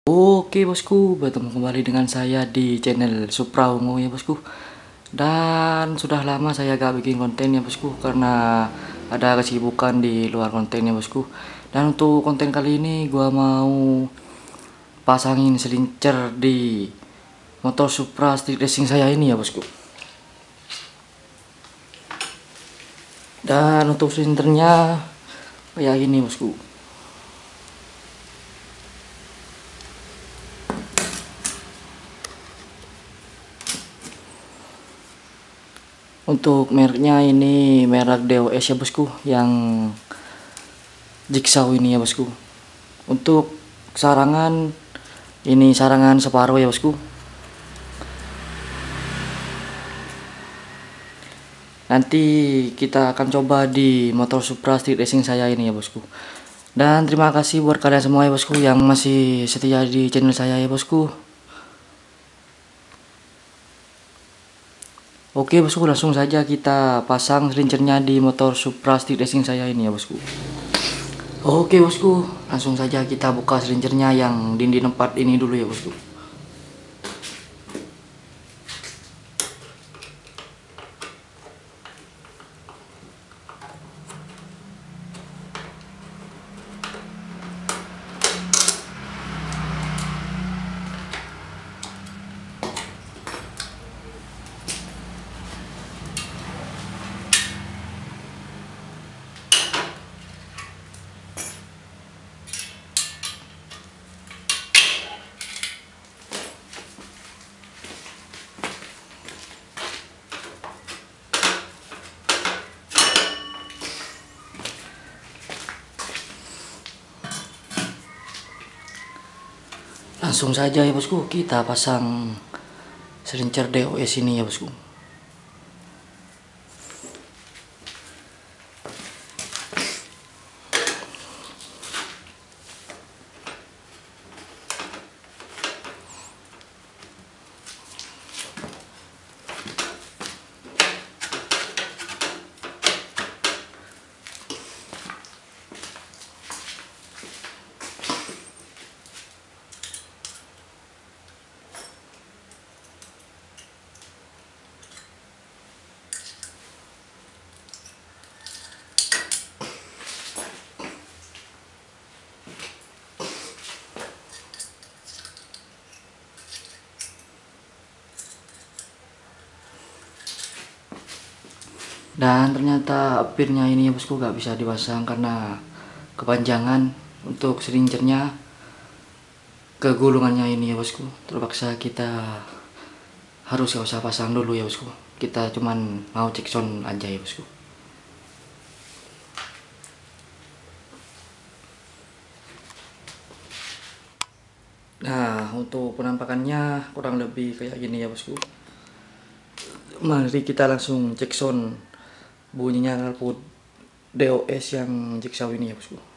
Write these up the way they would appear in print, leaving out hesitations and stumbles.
Oke bosku, bertemu kembali dengan saya di channel Supra Ungu ya bosku. Dan sudah lama saya gak bikin konten ya bosku, karena ada kesibukan di luar konten ya bosku. Dan untuk konten kali ini gua mau pasangin selincer di motor Supra street racing saya ini ya bosku. Dan untuk selincernya kayak gini bosku. Untuk mereknya ini merek DOS ya bosku, yang jigsaw ini ya bosku. Untuk sarangan ini sarangan separuh ya bosku. Nanti kita akan coba di motor Supra street racing saya ini ya bosku. Dan terima kasih buat kalian semua ya bosku yang masih setia di channel saya ya bosku. Oke bosku, langsung saja kita pasang selincernya di motor Supra street racing saya ini ya bosku. Oke bosku, langsung saja kita buka selincernya yang dinding 4 ini dulu ya bosku. Langsung saja ya bosku, kita pasang selincer DOS ini ya bosku. Dan ternyata pirnya ini ya bosku gak bisa dipasang karena kepanjangan. Untuk selincernya kegulungannya ini ya bosku, terpaksa kita harus gak usah pasang dulu ya bosku. Kita cuman mau cek sound aja ya bosku. Nah, untuk penampakannya kurang lebih kayak gini ya bosku. Mari kita langsung cek sound bunyinya knalpot DOS yang jigsaw ini ya bosku.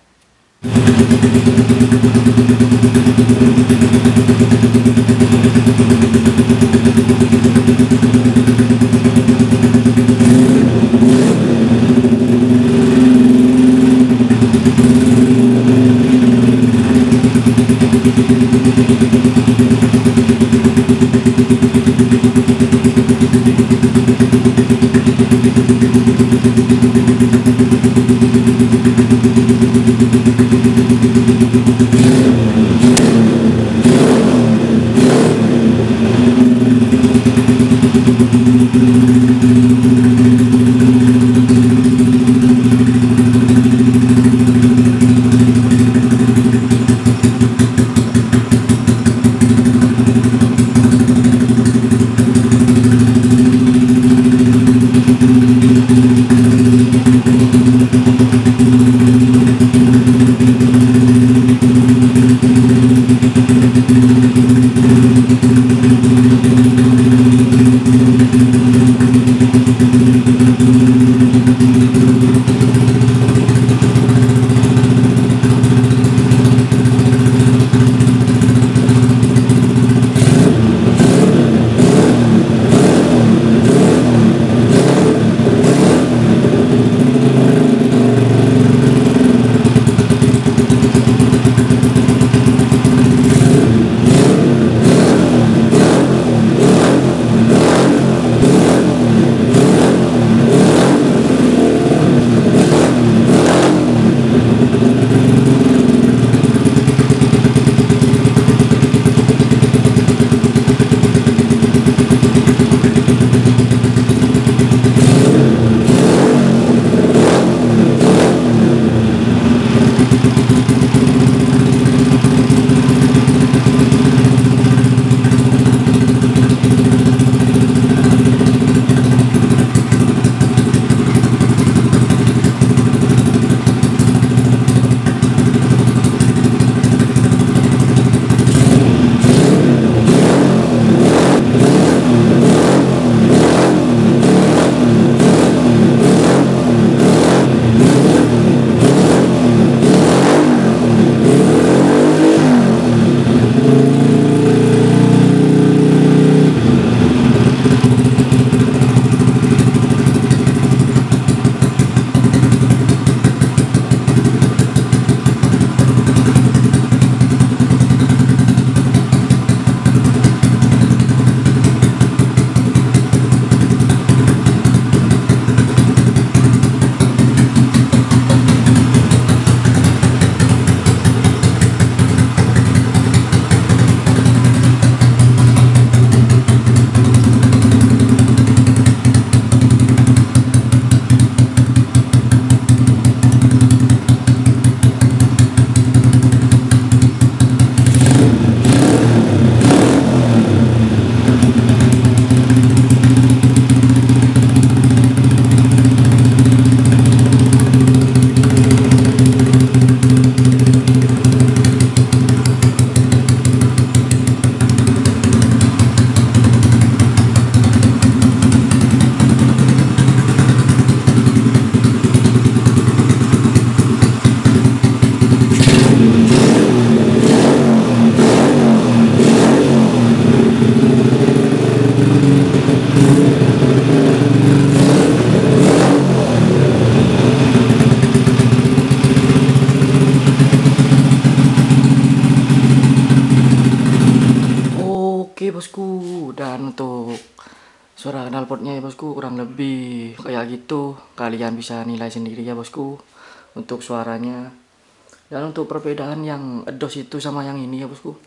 Oke bosku, dan untuk suara knalpotnya ya bosku kurang lebih kayak gitu. Kalian bisa nilai sendiri ya bosku untuk suaranya. Dan untuk perbedaan yang edos itu sama yang ini ya bosku.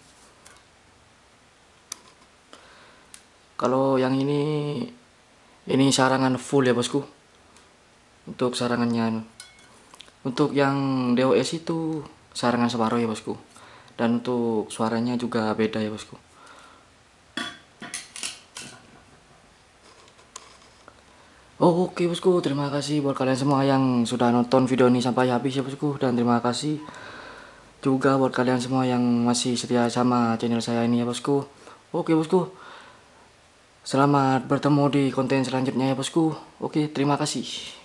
Kalau yang ini sarangan full ya bosku. Untuk sarangannya. Untuk yang DOS itu sarangan separuh ya bosku. Dan untuk suaranya juga beda ya bosku. Oh, oke bosku, terima kasih buat kalian semua yang sudah nonton video ini sampai habis ya bosku. Dan terima kasih juga buat kalian semua yang masih setia sama channel saya ini ya bosku. Oke bosku, selamat bertemu di konten selanjutnya ya bosku. Oke, terima kasih.